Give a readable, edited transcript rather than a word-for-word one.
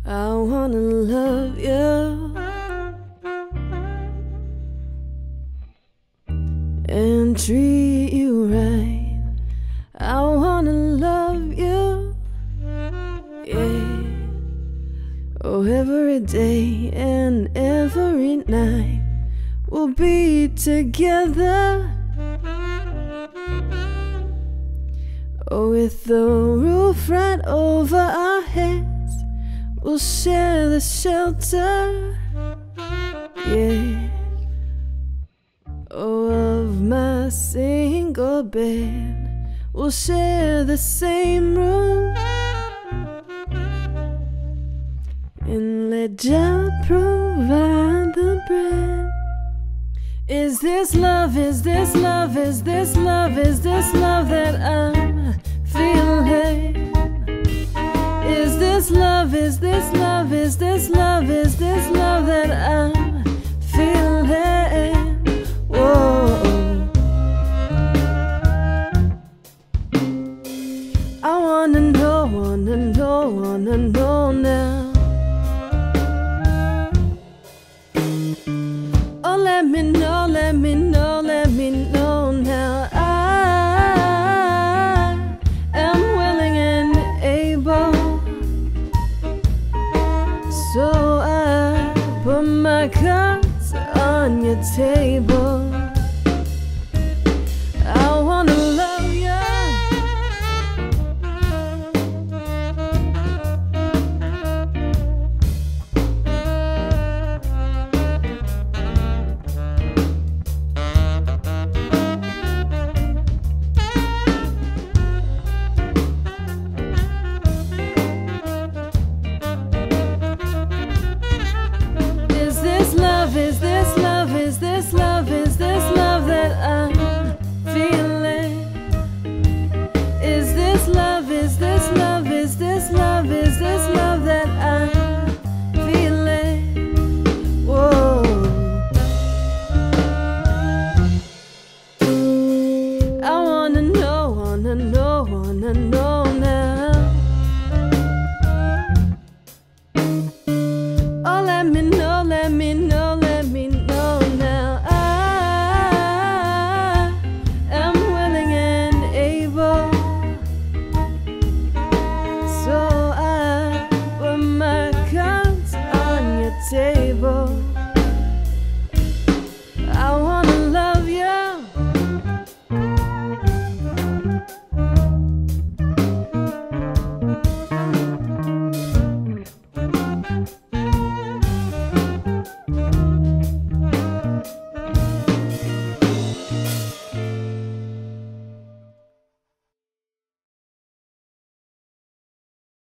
I wanna love you and treat you right. I wanna love you, yeah. Oh, every day and every night we'll be together. Oh, with the roof right over our heads, we'll share the shelter, yeah. Oh, of my single bed, we'll share the same room. And let Jah provide the bread. Is this love, is this love, is this love, is this love that I'm feeling? Is this love, is this love, is this love, is this love that I'm feeling? Whoa. I wanna know, wanna know, wanna know now. Oh, let me know, let me know, let me know now. I am willing and able, so I put my cards on your table.